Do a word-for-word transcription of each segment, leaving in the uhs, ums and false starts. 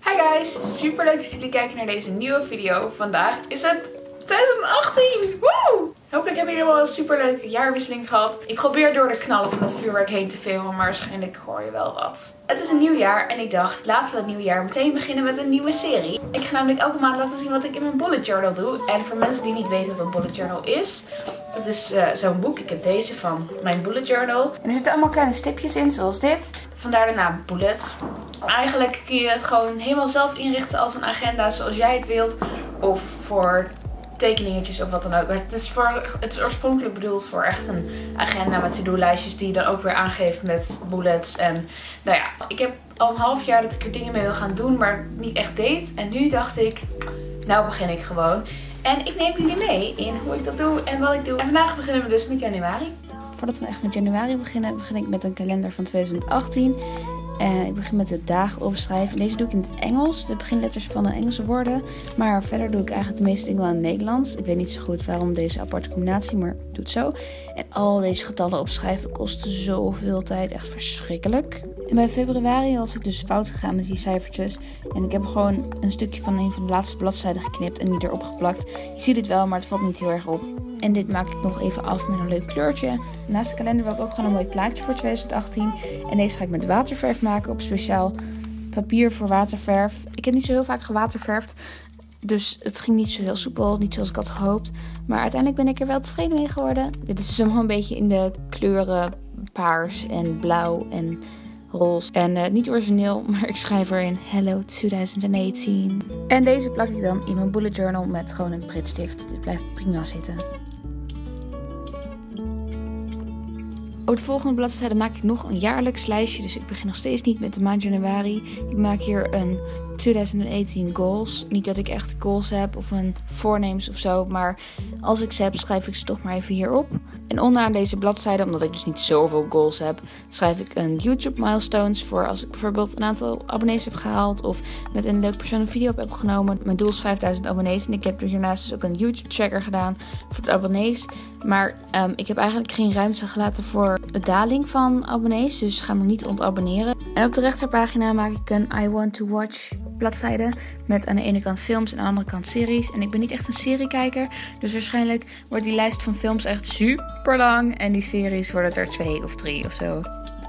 Hi guys, super leuk dat jullie kijken naar deze nieuwe video. Vandaag is het twintig achttien! Woe! Hopelijk hebben jullie wel een super leuke jaarwisseling gehad. Ik probeer door de knallen van het vuurwerk heen te filmen, maar waarschijnlijk hoor je wel wat. Het is een nieuw jaar en ik dacht, laten we het nieuwe jaar meteen beginnen met een nieuwe serie. Ik ga namelijk elke maand laten zien wat ik in mijn bullet journal doe. En voor mensen die niet weten wat een bullet journal is, dat is uh, zo'n boek. Ik heb deze van mijn bullet journal. En er zitten allemaal kleine stipjes in, zoals dit. Vandaar de naam bullets. Eigenlijk kun je het gewoon helemaal zelf inrichten als een agenda zoals jij het wilt. Of voor tekeningetjes of wat dan ook. Maar het is, voor, het is oorspronkelijk bedoeld voor echt een agenda met to-do-lijstjes die je dan ook weer aangeeft met bullets. En nou ja, ik heb al een half jaar dat ik er dingen mee wil gaan doen, maar niet echt deed. En nu dacht ik, nou begin ik gewoon. En ik neem jullie mee in hoe ik dat doe en wat ik doe. En vandaag beginnen we dus met januari. Voordat we echt met januari beginnen, begin ik met een kalender van twintig achttien. En ik begin met de dagen opschrijven. Deze doe ik in het Engels, de beginletters van de Engelse woorden. Maar verder doe ik eigenlijk de meeste dingen wel in het Nederlands. Ik weet niet zo goed waarom deze aparte combinatie, maar ik doe het zo. En al deze getallen opschrijven kost zoveel tijd, echt verschrikkelijk. En bij februari was ik dus fout gegaan met die cijfertjes. En ik heb gewoon een stukje van een van de laatste bladzijden geknipt en die erop geplakt. Je ziet het wel, maar het valt niet heel erg op. En dit maak ik nog even af met een leuk kleurtje. Naast de kalender wil ik ook gewoon een mooi plaatje voor twintig achttien. En deze ga ik met waterverf maken op speciaal papier voor waterverf. Ik heb niet zo heel vaak gewaterverfd, dus het ging niet zo heel soepel, niet zoals ik had gehoopt. Maar uiteindelijk ben ik er wel tevreden mee geworden. Dit is dus allemaal een beetje in de kleuren paars en blauw en roze. En uh, niet origineel, maar ik schrijf erin Hello twintig achttien. En deze plak ik dan in mijn bullet journal met gewoon een pritstift. Dit blijft prima zitten. Op de volgende bladzijde maak ik nog een jaarlijks lijstje. Dus ik begin nog steeds niet met de maand januari. Ik maak hier een twintig achttien goals. Niet dat ik echt goals heb of een voornemens of zo. Maar als ik ze heb, schrijf ik ze toch maar even hierop. En onderaan deze bladzijde, omdat ik dus niet zoveel goals heb, schrijf ik een YouTube milestones voor als ik bijvoorbeeld een aantal abonnees heb gehaald. Of met een leuk persoon een video op heb genomen. Mijn doel is vijfduizend abonnees. En ik heb er hiernaast dus ook een YouTube tracker gedaan voor de abonnees. Maar um, ik heb eigenlijk geen ruimte gelaten voor de daling van abonnees. Dus ga me niet ontabonneren. En op de rechterpagina maak ik een I want to watch bladzijde. Met aan de ene kant films en aan de andere kant series. En ik ben niet echt een seriekijker. Dus waarschijnlijk wordt die lijst van films echt super lang. En die series worden er twee of drie of zo.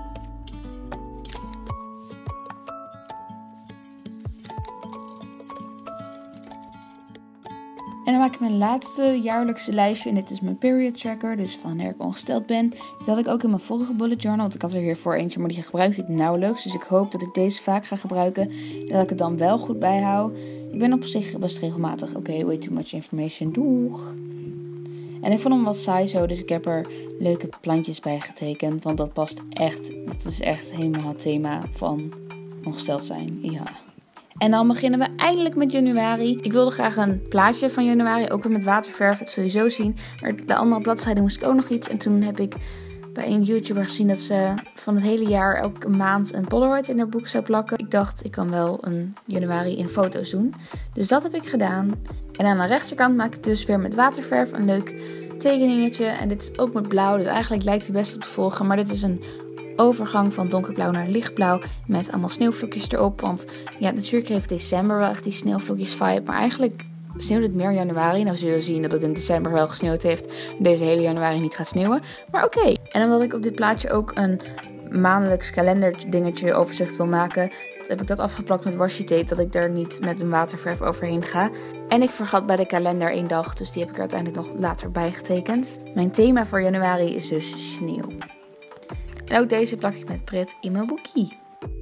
En dan maak ik mijn laatste jaarlijkse lijstje. En dit is mijn period tracker. Dus van wanneer ik ongesteld ben. Dat had ik ook in mijn vorige bullet journal. Want ik had er hiervoor eentje. Maar die gebruikte ik nauwelijks. Dus ik hoop dat ik deze vaak ga gebruiken. En dat ik het dan wel goed bijhoud. Ik ben op zich best regelmatig. Oké, okay, way too much information. Doeg. En ik vond hem wat saai zo. Dus ik heb er leuke plantjes bij getekend. Want dat past echt. Dat is echt helemaal het thema van ongesteld zijn. Ja. En dan beginnen we eindelijk met januari. Ik wilde graag een plaatje van januari, ook weer met waterverf, dat zul je zo zien. Maar de andere bladzijde moest ik ook nog iets. En toen heb ik bij een YouTuber gezien dat ze van het hele jaar elke maand een Polaroid in haar boek zou plakken. Ik dacht, ik kan wel een januari in foto's doen. Dus dat heb ik gedaan. En aan de rechterkant maak ik dus weer met waterverf een leuk tekeningetje. En dit is ook met blauw, dus eigenlijk lijkt het best op te volgen. Maar dit is een overgang van donkerblauw naar lichtblauw met allemaal sneeuwvlokjes erop. Want ja, natuurlijk heeft december wel echt die sneeuwvlokjes vibe. Maar eigenlijk sneeuwt het meer januari. Nou zullen we zien dat het in december wel gesneeuwd heeft en deze hele januari niet gaat sneeuwen. Maar oké. Okay. En omdat ik op dit plaatje ook een maandelijks kalender dingetje overzicht wil maken, heb ik dat afgeplakt met washi tape, dat ik daar niet met een waterverf overheen ga. En ik vergat bij de kalender één dag, dus die heb ik er uiteindelijk nog later bij getekend. Mijn thema voor januari is dus sneeuw. En ook deze plak ik met prit in mijn boekie.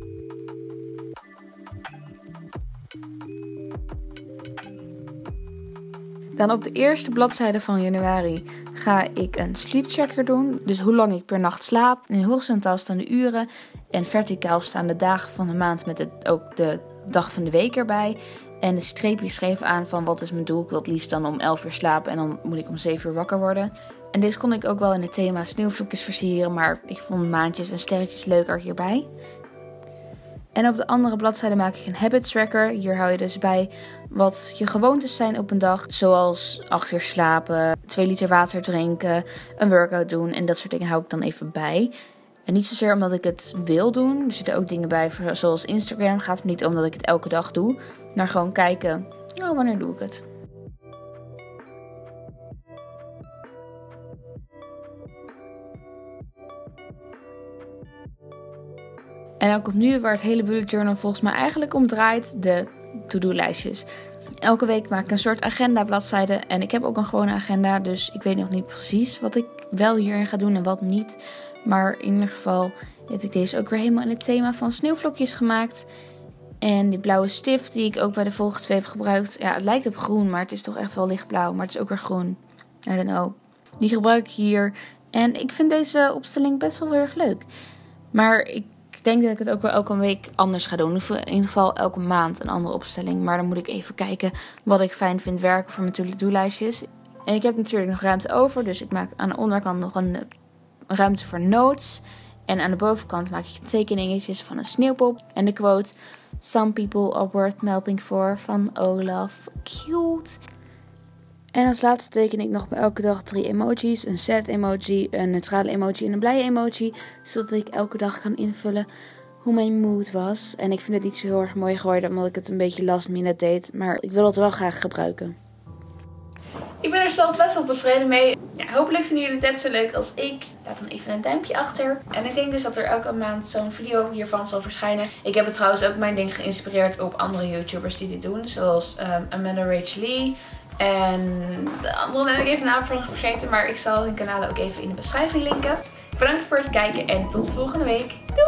Dan op de eerste bladzijde van januari ga ik een sleep tracker doen. Dus hoe lang ik per nacht slaap. In horizontaal staan de uren. En verticaal staan de dagen van de maand met het, ook de dag van de week erbij. En de streepjes geven aan van wat is mijn doel. Ik wil het liefst dan om elf uur slapen en dan moet ik om zeven uur wakker worden. En deze kon ik ook wel in het thema sneeuwvlokjes versieren. Maar ik vond maantjes en sterretjes leuker hierbij. En op de andere bladzijde maak ik een habit tracker. Hier hou je dus bij wat je gewoontes zijn op een dag. Zoals acht uur slapen, twee liter water drinken, een workout doen. En dat soort dingen hou ik dan even bij. En niet zozeer omdat ik het wil doen. Er zitten ook dingen bij zoals Instagram. Gaat niet omdat ik het elke dag doe. Maar gewoon kijken, oh, wanneer doe ik het? En dan komt nu waar het hele bullet journal volgens mij eigenlijk om draait, de to-do-lijstjes. Elke week maak ik een soort agenda bladzijde en ik heb ook een gewone agenda, dus ik weet nog niet precies wat ik wel hierin ga doen en wat niet. Maar in ieder geval heb ik deze ook weer helemaal in het thema van sneeuwvlokjes gemaakt. En die blauwe stift die ik ook bij de vorige twee heb gebruikt. Ja, het lijkt op groen, maar het is toch echt wel lichtblauw, maar het is ook weer groen. I don't know. Die gebruik ik hier en ik vind deze opstelling best wel heel erg leuk. Maar ik Ik denk dat ik het ook wel elke week anders ga doen. In ieder geval elke maand een andere opstelling. Maar dan moet ik even kijken wat ik fijn vind werken voor mijn to-do-lijstjes. En ik heb natuurlijk nog ruimte over. Dus ik maak aan de onderkant nog een ruimte voor notes. En aan de bovenkant maak ik tekeningetjes van een sneeuwpop. En de quote: Some people are worth melting for van Olaf. Cute. En als laatste teken ik nog bij elke dag drie emojis. Een sad emoji, een neutrale emoji en een blije emoji. Zodat ik elke dag kan invullen hoe mijn mood was. En ik vind het niet zo heel erg mooi geworden omdat ik het een beetje last minute deed. Maar ik wil het wel graag gebruiken. Ik ben er zelf best wel tevreden mee. Ja, hopelijk vinden jullie het net zo leuk als ik. Laat dan even een duimpje achter. En ik denk dus dat er elke maand zo'n video hiervan zal verschijnen. Ik heb het trouwens ook mijn ding geïnspireerd op andere YouTubers die dit doen. Zoals um, Amanda Rachel Lee. En de andere ben ik even de naam van vergeten. Maar ik zal hun kanalen ook even in de beschrijving linken. Bedankt voor het kijken en tot volgende week. Doei!